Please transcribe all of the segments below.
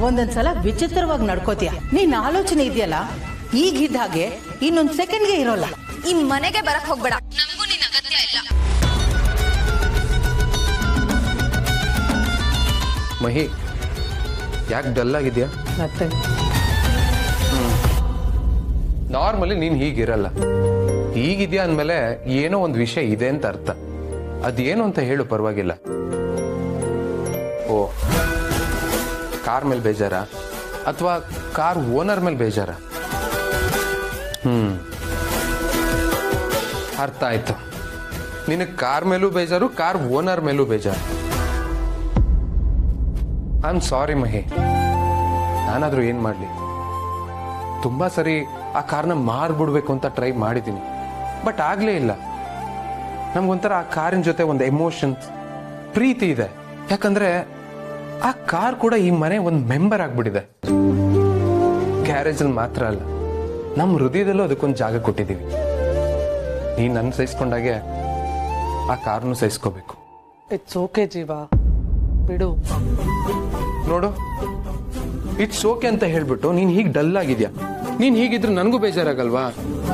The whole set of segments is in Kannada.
ಒಂದೊಂದ್ಸಲ ವಿಚಿತ್ರವಾಗಿ ನಡ್ಕೋತೀಯ. ನೀನ್ ಆಲೋಚನೆ ಇದೆಯಲ್ಲ ಈಗಿದ್ದ ಹಾಗೆ ಇನ್ನೊಂದ್ ಸೆಕೆಂಡ್ಗೆ ಇರೋಲ್ಲ. ಈ ಮನೆಗೆ ಬರಕ್ ಹೋಗ್ಬೇಡ, ನಮಗೂ ನಿನ್ನ ಅಗತ್ಯ ಇಲ್ಲ. ಮಹಿ, ಯಾಕೆ ಡಲ್ ಆಗಿದ್ಯಾ? ಮತ್ತೆ ನಾರ್ಮಲಿ ನೀನ್ ಹೀಗಿರಲ್ಲ. ಹೀಗಿದ್ಯಾ ಅಂದ್ಮೇಲೆ ಏನೋ ಒಂದು ವಿಷಯ ಇದೆ ಅಂತ ಅರ್ಥ. ಅದೇನು ಅಂತ ಹೇಳು, ಪರವಾಗಿಲ್ಲ. ಓ, ಕಾರ್ ಮೇಲೆ ಬೇಜಾರ ಅಥವಾ ಕಾರ್ ಓನರ್ ಮೇಲೆ ಬೇಜಾರ? ಅರ್ಥ ಆಯ್ತು. ನಿನಗೆ ಕಾರ್ ಮೇಲೂ ಬೇಜಾರು, ಕಾರ್ ಓನರ್ ಮೇಲೂ ಬೇಜಾರು. ಐ ಆಮ್ ಸಾರಿ ಮಹಿ. ನಾನಾದ್ರೂ ಏನ್ ಮಾಡ್ಲಿ? ತುಂಬಾ ಸರಿ ಆ ಕಾರ್ನ ಮಾರ್ಬಿಡ್ಬೇಕು ಅಂತ ಟ್ರೈ ಮಾಡಿದ್ದೀನಿ, ಬಟ್ ಆಗ್ಲೇ ಇಲ್ಲ. ನಮ್ಗೊಂಥರ ಆ ಕಾರಿನ ಜೊತೆ ಒಂದು ಎಮೋಷನ್, ಪ್ರೀತಿ ಇದೆ. ಯಾಕಂದ್ರೆ ಆ ಕಾರ್ ಕೂಡ ಈ ಮನೆ ಒಂದು ಮೆಂಬರ್ ಆಗ್ಬಿಟ್ಟಿದೆ. ಗ್ಯಾರೇಜಲ್ಲಿ ಮಾತ್ರ ಅಲ್ಲ, ನಮ್ಮ ಹೃದಯದಲ್ಲೂ ಅದಕ್ಕೊಂದು ಜಾಗ ಕೊಟ್ಟಿದ್ದೀವಿ. ನೀನ್ ನನ್ನ ಸಹಿಸ್ಕೊಂಡಾಗೆ ಆ ಕಾರ್ನು ಸಹಿಸ್ಕೋಬೇಕು. ಇಟ್ಸ್ ಓಕೆ ಜೀವ, ಬಿಡು. ನೋಡು, ಇಟ್ಸ್ ಓಕೆ ಅಂತ ಹೇಳ್ಬಿಟ್ಟು ನೀನ್ ಹೀಗೆ ಡಲ್ ಆಗಿದ್ಯಾ. ನೀನ್ ಹೀಗಿದ್ರೆ ನನಗೂ ಬೇಜಾರಾಗಲ್ವಾ?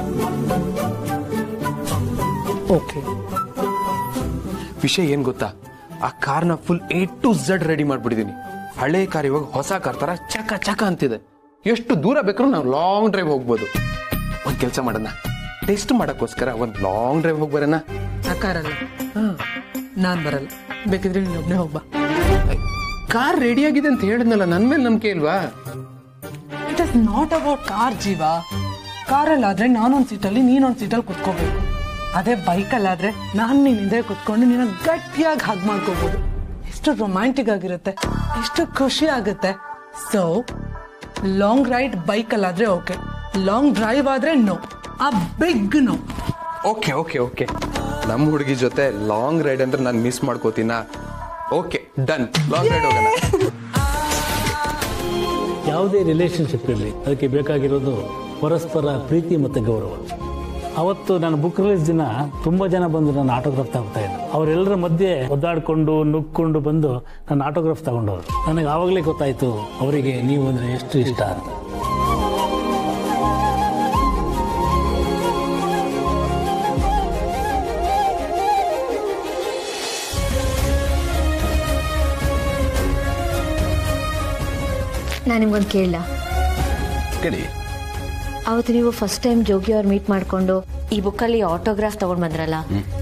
ಓಕೆ. ವಿಷಯ ಏನ್ ಗೊತ್ತಾ, ಆ ಕಾರ್ನ full A to Z ready ಮಾಡ್ಬಿಟ್ಟಿದೀನಿ. ಹಳೆ ಕಾರ್ ಇವಾಗ ಹೊಸ ಕಾರ್ ತರ ಚಕ ಚಕ ಅಂತಿದೆ. ಎಷ್ಟು ದೂರ ಬೇಕಾದ್ರೂ ನಾವು ಲಾಂಗ್ ಡ್ರೈವ್ ಹೋಗ್ಬೋದು. ಒಂದ್ ಕೆಲಸ ಮಾಡೋಣ, ಟೆಸ್ಟ್ ಮಾಡಕ್ಕೋಸ್ಕರ ಒಂದ್ ಲಾಂಗ್ ಡ್ರೈವ್ ಹೋಗಿ ಬರೋಣ. ಸಾಕಾರಲ್ಲ, ನಾನ್ ಬರಲ್ಲ. ಬೇಕಿದ್ರೆ ನೀನ್ ಒಬ್ನೇ ಹೋಗ್ಬಾ. ಕಾರ್ ರೆಡಿ ಆಗಿದೆ ಅಂತ ಹೇಳಿದ್ನಲ್ಲ, ನನ್ ಮೇಲೆ ನಂಬಿಕೆ ಇಲ್ವಾ? It is not about car ಜೀವ. ಕಾರಲ್ಲಾದ್ರೆ ನಾನೊಂದ್ ಸೀಟಲ್ಲಿ ನೀನೊಂದ್ ಸೀಟಲ್ಲಿ ಕುತ್ಕೋಬೇಕು. ಅದೇ ಬೈಕಲ್ಲಾದ್ರೆ ನಾನ್ ನೀನ್ ಹಿಂದೆ ಕುತ್ಕೊಂಡು ನೀನ ಗಟ್ಟಿಯಾಗಿ ಹಗ್ ಮಾಡ್ಕೋಬಹುದು. ಎಷ್ಟು ರೊಮ್ಯಾಂಟಿಕ್ ಆಗಿರುತ್ತೆ, ಎಷ್ಟು ಖುಷಿ ಆಗುತ್ತೆ. ಸೊ ಲಾಂಗ್ ರೈಡ್ ಬೈಕಲ್ಲಾದ್ರೆ ಓಕೆ, ಲಾಂಗ್ ಡ್ರೈವ್ ಆದ್ರೆ ನೋ, ಆ big no. Okay okay okay, ನಮ್ಮ ಹುಡುಗಿ ಜೊತೆ ಲಾಂಗ್ ರೈಡ್ ಅಂದ್ರೆ ನಾನು ಮಿಸ್ ಮಾಡ್ಕೋತೀನ? ಓಕೆ, ಡನ್, ಲಾಂಗ್ ರೈಡ್ ಹೋಗೋಣ. ಯಾವುದೇ ರಿಲೇಶನ್ಶಿಪ್ ಇರಲಿ, ಅದಕ್ಕೆ ಬೇಕಾಗಿರೋದು ಪರಸ್ಪರ ಪ್ರೀತಿ ಮತ್ತು ಗೌರವ. ಅವತ್ತು ನನ್ನ ಬುಕ್ ರಿಲೀಸ್ ದಿನ ತುಂಬ ಜನ ಬಂದು ನನ್ನ ಆಟೋಗ್ರಾಫ್ ತಗೋತಾ ಇದ್ರು. ಅವರೆಲ್ಲರ ಮಧ್ಯೆ ಒದ್ದಾಡಿಕೊಂಡು ನುಗ್ಕೊಂಡು ಬಂದು ನನ್ನ ಆಟೋಗ್ರಾಫ್ ತಗೊಂಡವರು. ನನಗೆ ಆವಾಗಲೇ ಗೊತ್ತಾಯಿತು ಅವರಿಗೆ ನೀವು ಅಂದರೆ ಎಷ್ಟು ಇಷ್ಟ ಅಂತ. ನಾನು ನಿಮ್ಗೊಂದು ಕೇಳಲ್ಲ? ಕೇಳಿ. ಅವತ್ತು ನೀವು ಫಸ್ಟ್ ಟೈಮ್ ಜೋಗಿ ಅವ್ರು ಮೀಟ್ ಮಾಡ್ಕೊಂಡು ಈ ಬುಕ್ಕಲ್ಲಿ ಆಟೋಗ್ರಾಫ್ ತಗೊಂಡ್ ಬಂದ್ರಲ್ಲ,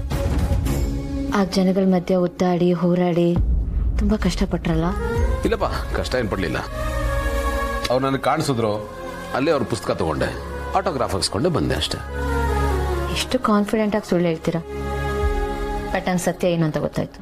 ಆ ಜನಗಳ ಮಧ್ಯೆ ಒದ್ದಾಡಿ ಹೋರಾಡಿ ತುಂಬಾ ಕಷ್ಟಪಟ್ರಲ್ಲ? ಇಲ್ಲಪ್ಪ, ಕಷ್ಟ ಏನು ಪಡಲಿಲ್ಲ. ಅವ್ರು ನನಗೆ ಕಾಣಿಸಿದ್ರು, ಅಲ್ಲೇ ಅವ್ರ ಪುಸ್ತಕ ತಗೊಂಡೆ, ಆಟೋಗ್ರಾಫ್ ಹಾಕ್ಸ್ಕೊಂಡೆ ಬಂದೆ ಅಷ್ಟೇ. ಎಷ್ಟು ಕಾನ್ಫಿಡೆಂಟ್ ಆಗಿ ಸುಳ್ಳು ಹೇಳ್ತೀರಾ? ಬಟ್ ನಂಗೆ ಸತ್ಯ ಏನು ಅಂತ ಗೊತ್ತಾಯ್ತು.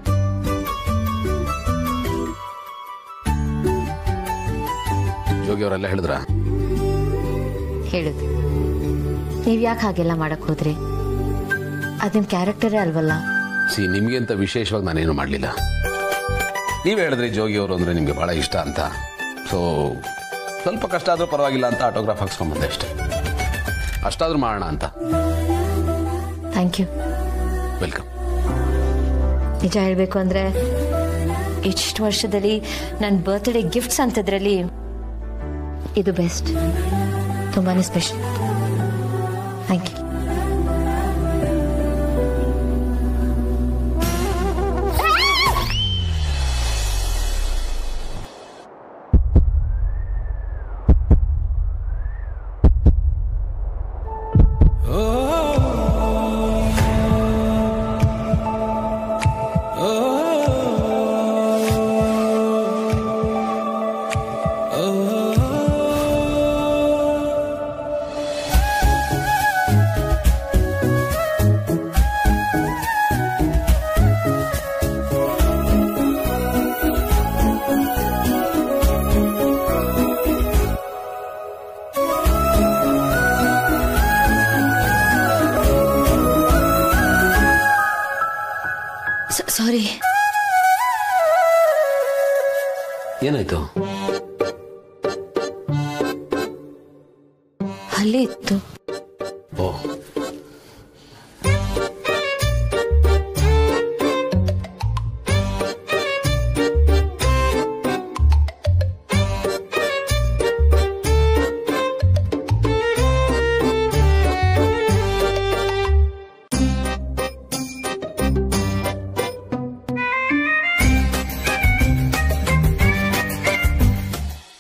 ಜೋಗಿ ಅವರೆಲ್ಲ ಹೇಳಿದ್ರ? ಹೇಳಿದ್ರು. ನೀವ್ ಯಾಕೆ ಹಾಗೆಲ್ಲ ಮಾಡಕ್ ಹೋದ್ರಿ? ಅದ್ ನಿಮ್ ಕ್ಯಾರೆಕ್ಟರೇ ಅಲ್ವಲ್ಲ. ನಿಮ್ಗೆ ಅಂತ ವಿಶೇಷವಾಗಿ ನಾನೇನು ಮಾಡಲಿಲ್ಲ. ನೀವೇ ಹೇಳಿದ್ರಿ ಜೋಗಿ ಅವರು ಅಂದ್ರೆ ನಿಮ್ಗೆ ಬಹಳ ಇಷ್ಟ ಅಂತ. ಸೊ ಸ್ವಲ್ಪ ಕಷ್ಟ ಆದ್ರೂ ಪರವಾಗಿಲ್ಲ ಅಂತ ಆಟೋಗ್ರಾಫ್ ಹಾಕ್ಸ್ಕೊಂಡ್ಬಂದೆ ಅಷ್ಟೇ. ಅಷ್ಟಾದ್ರೂ ಮಾಡೋಣ ಅಂತ. Thank you. ವೆಲ್ಕಮ್. ನಿಜ ಹೇಳ್ಬೇಕು ಅಂದ್ರೆ ಇಷ್ಟು ವರ್ಷದಲ್ಲಿ ನನ್ನ ಬರ್ತ್ಡೇ ಗಿಫ್ಟ್ಸ್ ಅಂತದ್ರಲ್ಲಿ ಇದು ಬೆಸ್ಟ್. ತುಂಬಾನೇ ಸ್ಪೆಷಲ್. Thank you. ಸಾರಿ. ಏನಾಯ್ತು? ಅಲ್ಲೇ ಇತ್ತು. ಓ,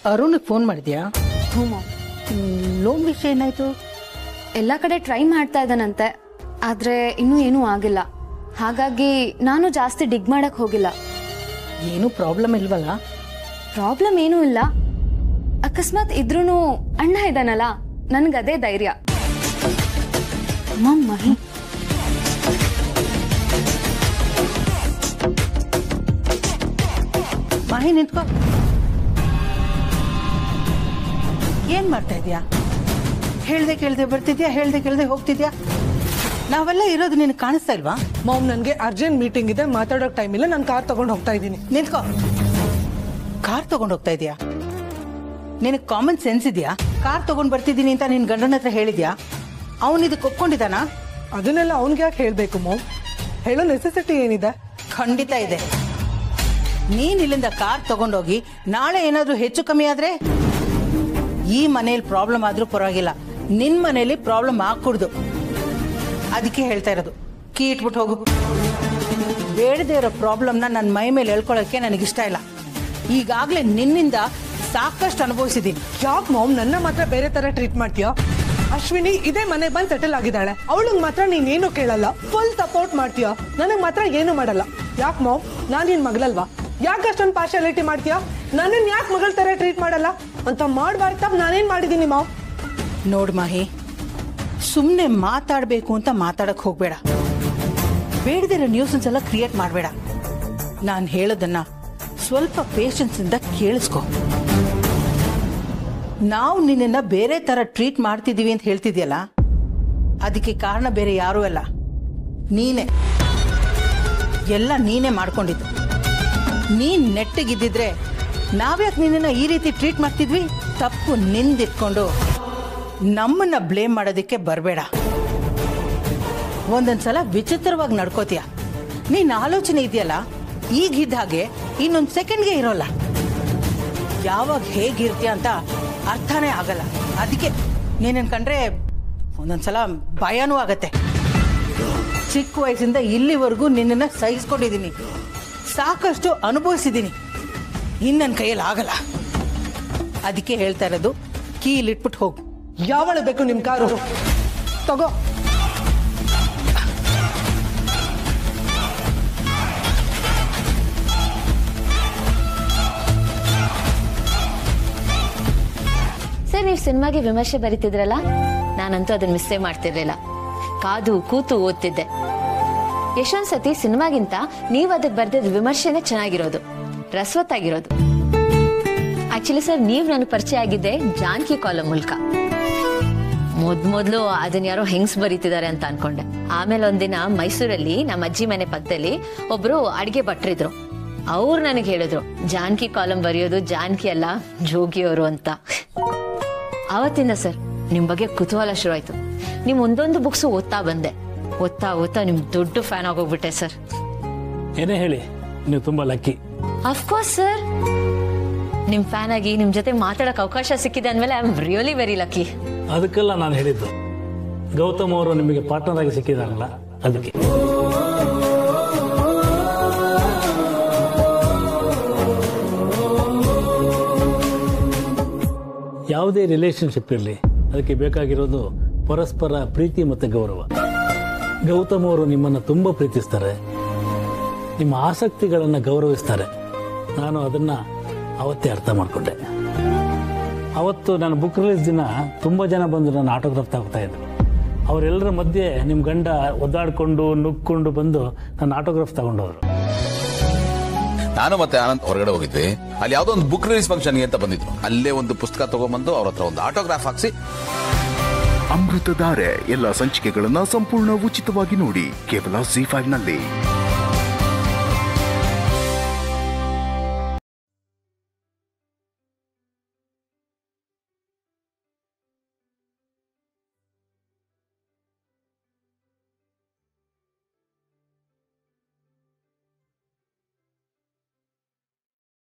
ಅರುಣಿಗೆ ಫೋನ್ ಮಾಡಿದ್ಯಾ? ಹ್ಞೂ ಮಾಮ್. ಲೋನ್ ವಿಷಯ ಏನಾಯ್ತು? ಎಲ್ಲ ಕಡೆ ಟ್ರೈ ಮಾಡ್ತಾ ಇದ್ದಾನಂತೆ, ಆದರೆ ಇನ್ನೂ ಏನೂ ಆಗಿಲ್ಲ. ಹಾಗಾಗಿ ನಾನು ಜಾಸ್ತಿ ಡಿಗ್ ಮಾಡಕ್ ಹೋಗಿಲ್ಲ. ಏನು ಪ್ರಾಬ್ಲಮ್ ಇಲ್ವಲ್ಲ? ಪ್ರಾಬ್ಲಮ್ ಏನೂ ಇಲ್ಲ. ಅಕಸ್ಮಾತ್ ಇದ್ರೂ ಅಣ್ಣ ಇದ್ದಾನಲ್ಲ, ನನ್ಗದೇ ಧೈರ್ಯ. ಮಹಿ, ಮಾಹಿ ನಿಂತ್ಕೋ. ಏನ್ ಮಾಡ್ತಾ ಇದೀಯಾ? ಹೇಳ್ದೆ ಕೇಳ್ದೆ ಬರ್ತಿದ್ಯಾ, ಹೇಳ್ದೆ ಕೇಳ್ದೆ ಹೋಗ್ತಿದ್ಯಾ? ನಾವೆಲ್ಲ ಇರೋದು ನಿನಗೆ ಕಾಣಿಸ್ತಾ ಇಲ್ವಾ? ಮಾಮ್, ನನಗೆ ಅರ್ಜೆಂಟ್ ಮೀಟಿಂಗ್ ಇದೆ, ಮಾತಾಡೋಕೆ ಟೈಮ್ ಇಲ್ಲ. ನಾನು ಕಾರ್ ತಗೊಂಡು ಹೋಗ್ತಾ ಇದ್ದೀನಿ. ನಿಂತ್ಕೋ. ಕಾರ್ ತಗೊಂಡು ಹೋಗ್ತಾ ಇದೀಯಾ? ನಿನಗೆ ಕಾಮನ್ ಸೆನ್ಸ್ ಇದೆಯಾ? ಕಾರ್ ತಗೊಂಡ್ ಬರ್ತಿದ್ದೀನಿ ಅಂತ ನಿನ್ ಗಂಡನ ಹತ್ರ ಹೇಳಿದ್ಯಾ? ಅವನು ಇದಕ್ಕೆ ಒಪ್ಕೊಂಡಿದ್ದಾನಾ? ಅದನ್ನೆಲ್ಲ ಅವನಿಗೆ ಯಾಕೆ ಹೇಳಬೇಕು ಮಾಮ್? ಹೇಳೋ ನೆಸೆಸಿಟಿ ಏನಿದೆ? ಖಂಡಿತ ಇದೆ. ನೀನ್ ಇಲ್ಲಿಂದ ಕಾರ್ ತಗೊಂಡೋಗಿ ನಾಳೆ ಏನಾದ್ರೂ ಹೆಚ್ಚು ಕಮ್ಮಿ ಆದ್ರೆ ಈ ಮನೇಲಿ ಪ್ರಾಬ್ಲಮ್ ಆದ್ರೂ ಪರವಾಗಿಲ್ಲ, ನಿನ್ ಮನೇಲಿ ಪ್ರಾಬ್ಲಮ್ ಆಗ್ಕೂಡ್ದು. ಅದಕ್ಕೆ ಹೇಳ್ತಾ ಇರೋದು, ಕೀ ಇಟ್ಬಿಟ್ಟು ಹೋಗು. ಬೇಡದೇ ಇರೋ ಪ್ರಾಬ್ಲಮ್ನ ನನ್ನ ಮೈ ಮೇಲೆ ಹೇಳ್ಕೊಳ್ಳೋಕೆ ನನಗಿಷ್ಟ ಇಲ್ಲ. ಈಗಾಗಲೇ ನಿನ್ನಿಂದ ಸಾಕಷ್ಟು ಅನುಭವಿಸಿದ್ದೀನಿ. ಯಾಕೆ ಮಾಮ್ ನನ್ನ ಮಾತ್ರ ಬೇರೆ ತರ ಟ್ರೀಟ್ ಮಾಡ್ತೀಯಾ? ಅಶ್ವಿನಿ ಇದೇ ಮನೆ ಬಂದು ಸೆಟಲ್ ಆಗಿದ್ದಾಳೆ. ಅವಳಿಗೆ ಮಾತ್ರ ನೀನೇನು ಕೇಳಲ್ಲ, ಫುಲ್ ಸಪೋರ್ಟ್ ಮಾಡ್ತೀಯಾ. ನನಗೆ ಮಾತ್ರ ಏನು ಮಾಡಲ್ಲ. ಯಾಕೆ ಮಾಮ್? ನಾನು ನಿನ್ ಮಗಳಲ್ವಾ? ಯಾಕೆ ಅಷ್ಟೊಂದು ಪಾರ್ಶಾಲಿಟಿ ಮಾಡ್ತೀಯಾ? ನನ್ನನ್ನು ಯಾಕೆ ಮಗಳ ತರ ಟ್ರೀಟ್ ಮಾಡಲ್ಲ ಅಂತ ಮಾಡಬಾರ್ದು ತಪ್ಪು ನಾನೇನ್ ಮಾಡಿದ್ದೀನಿ ಮಾಮ್? ನೋಡ್ ಮಾಹಿ, ಸುಮ್ಮನೆ ಮಾತಾಡಬೇಕು ಅಂತ ಮಾತಾಡಕ್ ಹೋಗ್ಬೇಡ. ಬೇಡದಿರೋ ನ್ಯೂಸನ್ಸ್ ಎಲ್ಲ ಕ್ರಿಯೇಟ್ ಮಾಡಬೇಡ. ನಾನು ಹೇಳೋದನ್ನ ಸ್ವಲ್ಪ ಪೇಷನ್ಸ್ ಇಂದ ಕೇಳಿಸ್ಕೊ. ನಾವು ನಿನ್ನ ಬೇರೆ ತರ ಟ್ರೀಟ್ ಮಾಡ್ತಿದೀವಿ ಅಂತ ಹೇಳ್ತಿದ್ಯಲ್ಲ, ಅದಕ್ಕೆ ಕಾರಣ ಬೇರೆ ಯಾರೂ ಅಲ್ಲ, ನೀನೇ. ಎಲ್ಲ ನೀನೇ ಮಾಡ್ಕೊಂಡಿದ್ದು. ನೀನ್ ನೆಟ್ಟಿಗಿದ್ದಿದ್ರೆ ನಾವ್ಯಾಕೆ ನಿನ್ನ ಈ ರೀತಿ ಟ್ರೀಟ್ ಮಾಡ್ತಿದ್ವಿ? ತಪ್ಪು ನಿಂದಿಟ್ಕೊಂಡು ನಮ್ಮನ್ನ ಬ್ಲೇಮ್ ಮಾಡೋದಕ್ಕೆ ಬರಬೇಡ. ಒಂದೊಂದ್ಸಲ ವಿಚಿತ್ರವಾಗಿ ನಡ್ಕೋತೀಯ. ನೀನ್ ಆಲೋಚನೆ ಇದೆಯಲ್ಲ, ಈಗಿದ್ದ ಹಾಗೆ ಇನ್ನೊಂದು ಸೆಕೆಂಡ್ಗೆ ಇರೋಲ್ಲ. ಯಾವಾಗ ಹೇಗಿರ್ತೀಯ ಅಂತ ಅರ್ಥನೇ ಆಗಲ್ಲ. ಅದಕ್ಕೆ ನೀನನ್ ಕಂಡ್ರೆ ಒಂದೊಂದ್ಸಲ ಭಯನೂ ಆಗತ್ತೆ. ಚಿಕ್ಕ ವಯಸ್ಸಿಂದ ಇಲ್ಲಿವರೆಗೂ ನಿನ್ನನ್ನು ಸಹಿಸ್ಕೊಂಡಿದ್ದೀನಿ, ಸಾಕಷ್ಟು ಅನುಭವಿಸಿದ್ದೀನಿ. ಇನ್ನು ನನ್ನ ಕೈಯಲ್ಲಿ ಆಗಲ್ಲ. ಅದಕ್ಕೆ ಹೇಳ್ತಾ ಇರೋದು, ಕೀ ಇಲ್ಲಿಟ್ಬಿಟ್ಟು ಹೋಗು. ಯಾವಳು ಬೇಕು ನಿಮ್ ಕಾರು? ತಗೋ. ಸರ್, ನೀವು ಸಿನಿಮಾಗೆ ವಿಮರ್ಶೆ ಬರೀತಿದ್ರಲ್ಲ, ನಾನಂತೂ ಅದನ್ನ ಮಿಸ್ಸೇ ಮಾಡ್ತಿರ್ಲಿಲ್ಲ. ಕಾದು ಕೂತು ಓದ್ತಿದ್ದೆ. ಎಷ್ಟೊಂದ್ ಸತಿ ಸಿನಿಮಾಗಿಂತ ನೀವು ಅದಕ್ಕೆ ಬರ್ದಿದ್ದ ವಿಮರ್ಶೆನೇ ಚೆನ್ನಾಗಿರೋದು, ರಸವತ್ತಾಗಿರೋದು. ಆಕ್ಚುಲಿ ಸರ್, ನೀವು ನನಗೆ ಪರಿಚಯ ಆಗಿದ್ದೆ ಜಾನಕಿ ಕಾಲಂ ಮೂಲಕ. ಮೊದ್ಲು ಅದನ್ನ ಯಾರೋ ಹೆಂಗ್ಸ್ ಬರೀತಿದ್ದಾರೆ ಅಂತ ಅನ್ಕೊಂಡೆ. ಆಮೇಲೆ ಒಂದಿನ ಮೈಸೂರಲ್ಲಿ ನಮ್ಮ ಅಜ್ಜಿ ಮನೆ ಪಕ್ಕದಲ್ಲಿ ಒಬ್ರು ಅಡಿಗೆ ಭಟ್ರಿದ್ರು. ಅವ್ರು ನನಗೆ ಹೇಳಿದ್ರು, ಜಾನಕಿ ಕಾಲಂ ಬರೆಯೋದು ಜಾನಕಿ ಅಲ್ಲ, ಜೋಗಿಯವರು ಅಂತ. ಆವತ್ತಿಂದ ಸರ್ ನಿಮ್ ಬಗ್ಗೆ ಕುತೂಹಲ ಶುರು ಆಯ್ತು. ನಿಮ್ ಒಂದೊಂದು ಬುಕ್ಸ್ ಓದ್ತಾ ಬಂದೆ. ಓದ್ತಾ ನಿಮ್ ದೊಡ್ಡ ಫ್ಯಾನ್ ಆಗೋಗ್ಬಿಟ್ಟೆ ಸರ್. ಏನೇ ಹೇಳಿ, ನೀವು ತುಂಬಾ ಲಕ್ಕಿ. ಅಫ್ಕೋರ್ಸ್ ಸರ್, ನಿಮ್ ಫ್ಯಾನ್ ಆಗಿ ನಿಮ್ ಜೊತೆ ಮಾತಾಡಕ್ ಅವಕಾಶ ಸಿಕ್ಕಿದೆ ಅಂದ್ಮೇಲೆ I am really very lucky. ಅದಕ್ಕೆಲ್ಲ ನಾನು ಹೇಳಿದ್ದು, ಗೌತಮ್ ಅವರು ನಿಮಗೆ ಪಾರ್ಟ್ನರ್ ಆಗಿ ಸಿಕ್ಕಿದಾರಲ್ಲ, ಅದಕ್ಕೆ. ಯಾವುದೇ ರಿಲೇಶನ್ಶಿಪ್ ಇರಲಿ, ಅದಕ್ಕೆ ಬೇಕಾಗಿರೋದು ಪರಸ್ಪರ ಪ್ರೀತಿ ಮತ್ತು ಗೌರವ. ಗೌತಮ್ ಅವರು ನಿಮ್ಮನ್ನು ತುಂಬ ಪ್ರೀತಿಸ್ತಾರೆ, ನಿಮ್ಮ ಆಸಕ್ತಿಗಳನ್ನು ಗೌರವಿಸ್ತಾರೆ. ನಾನು ಅದನ್ನ ಅವತ್ತೇ ಅರ್ಥ ಮಾಡಿಕೊಂಡೆ. ಅವತ್ತು ನಾನು ಬುಕ್ ರಿಲೀಸ್ ದಿನ ತುಂಬ ಜನ ಬಂದು ನನ್ನ ಆಟೋಗ್ರಾಫ್ ತಗೋತಾ ಇದ್ರು. ಅವರೆಲ್ಲರ ಮಧ್ಯೆ ನಿಮ್ಮ ಗಂಡ ಒದ್ದಾಡಿಕೊಂಡು ನುಗ್ಕೊಂಡು ಬಂದು ನನ್ನ ಆಟೋಗ್ರಾಫ್ ತಗೊಂಡವರು. ನಾನು ಮತ್ತೆ ಆನಂದ್ ಹೊರಗಡೆ ಹೋಗಿದ್ವಿ. ಅಲ್ಲಿ ಯಾವುದೋ ಒಂದು ಬುಕ್ ರಿಲೀಸ್ ಫಂಕ್ಷನ್ಗೆ ಅಂತ ಬಂದಿದ್ರು. ಅಲ್ಲೇ ಒಂದು ಪುಸ್ತಕ ತಗೊಂಡ್ಬಂದು ಅವ್ರ ಹತ್ರ ಒಂದು ಆಟೋಗ್ರಾಫ್ ಹಾಕ್ಸಿ. ಅಮೃತಧಾರೆ ಎಲ್ಲ ಸಂಚಿಕೆಗಳನ್ನ ಸಂಪೂರ್ಣ ಉಚಿತವಾಗಿ ನೋಡಿ ಕೇವಲ ZEE5 ನಲ್ಲಿ.